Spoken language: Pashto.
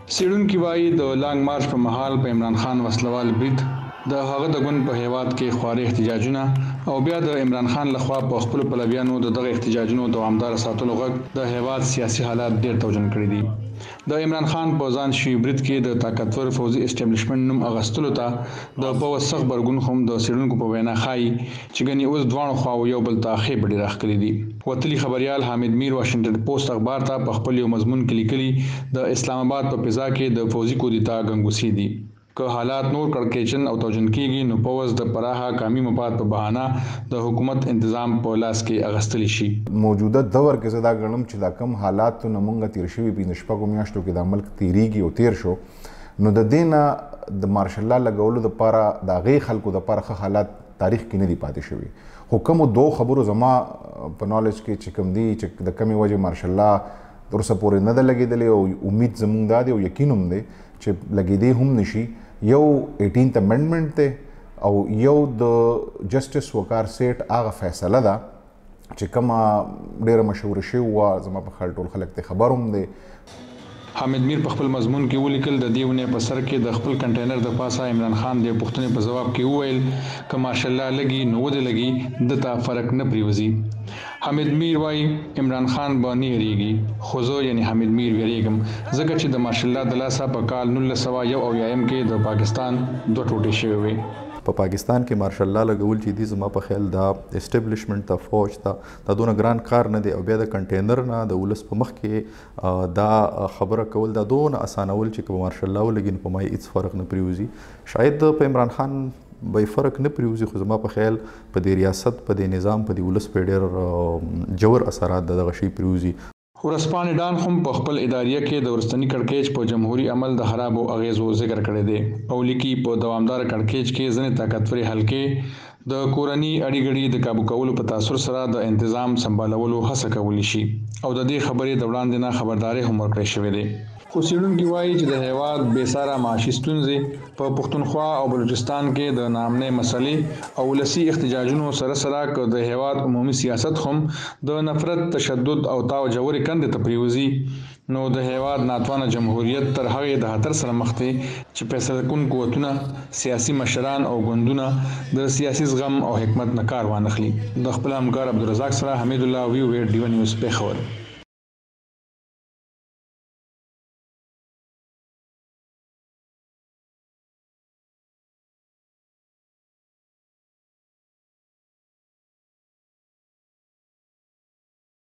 څېړونکي وایي د لانګ مارچ په مهال په عمران خان وسلوال برید د هغه د ګوند په هیواد کې خواره احتجاجونه او بیا د عمران خان لخوا په خپلو پلویانو د دغه احتجاجونو دوامداره ساتلو غږ د هیواد سیاسي حالات ډېر توجن کړي دي. د عمران خان په ځان شوي برید کې د طاقتور پوځي اسټابلیشمنټ نوم اغوستلو ته د پوځ سخت غبرګون هم د څېړونکو په وینا ښایي چې ګنې اوس دواړو خواو یو بل ته خېبې ډېر راښکلي دي. وتلي خبریال حامد میر واشنګټن پوسټ اخبار ته په خپل یو مضمون کې لیکلي د اسلام آباد په فضا کې د پوځي کودتا ګنګوسې دي. که حالات نور کړکېچن او توجن کېږي نو پوځ د پراخه قومي مفاد په بهانه د حکومت انتظام په لاس کې اخیستلی شي. موجوده دور کې زه دا ګڼم چې دا کم حالاتو نه موږ تېر شوي 15 میاشتو کې دا ملک تېرېږي او تېر شو، نو د دې نه د مارشل لا لګولو دپاره د هغې خلکو دپاره ښه حالات تاریخ کې نه دي پاتې شوي. خو کومو دوو خبرو زما په نالج کې چې کوم دي چې د کمې وجې مارشل لا وروسته پورې نه ده لګېدلې او امید زموږ دا دی او یقین هم دی چې لګېدې هم نشي. یو 18th امندمنټ دی او یو د جسټس وقار سیټ هغه فیصله ده چې کومه ډېره مشهوره شوې وه، زما په خیال ټول خلک ته خبر هم دی. حامد میر په خپل مضمون کې ولیکل د دې ونې په سر کې د خپل کنټینر د پاسه عمران خان د پوښتنې په ځواب کې وویل که ماشاءالله لګي نو ودې لګي دته فرق نه پریوزي. حامد میر وایي عمران خان به نه یریږي، خو زه یعنی حامد میر ویریږم ځکه چې د ماشاءالله د لاسه په کال 1971 کې د پاکستان دوه ټوټې شوې وې. په پاکستان کې مارشل لا لګول چې دي زما په خیال دا اسټابلیشمنټ ته فوج ته دا دونه ګران کار نه دی او بیا د کنټینر نه د ولس په مخ کې دا خبره کول دا دونه اسانول چې په مارشل لا ولګي په مای هیڅ فرق نه پریوزي. شاید په عمران خان به فرق نه پریوزي، خو زما په خیال په دې ریاست په دې نظام په دې ولس په ډېر جوړ اثرات دغه شی پریوزي. ورځپاڼې ډان هم په خپل اداریه کې د ورستني کړکېچ په جمهوریت عمل د خرابو اغیزو ذکر کړی دی او لیکي په دوامدار کړکېچ کې ځینې طاقتورې حلقې د کورني اړیګړي د کابو کولو په تاثر سره د انتظام سمبالولو هڅه کولی شي او د دې خبرې د وړاندې نه خبرداري هم ورکړې شوې ده. خو څېړونکي وایي چې د هیواد بېساره معاشي ستونزې په پښتونخوا او بلوچستان کې د ناامنۍ مسلې او ولسي احتجاجونو سره سره که د هیواد عمومي سیاست هم د نفرت، تشدد او تاو جوړې کندې ته پریوزي نو د هیواد ناتوانه جمهوریت تر هغې د خطر سره مخ دی چې فیصله کوونکي قوتونه، سیاسي مشران او ګوندونه د سیاسي زغم او حکمت نه کار وانخلي. د خپل همکار عبدالرزاق سره حمید الله وی ډیو نیوز پیښور.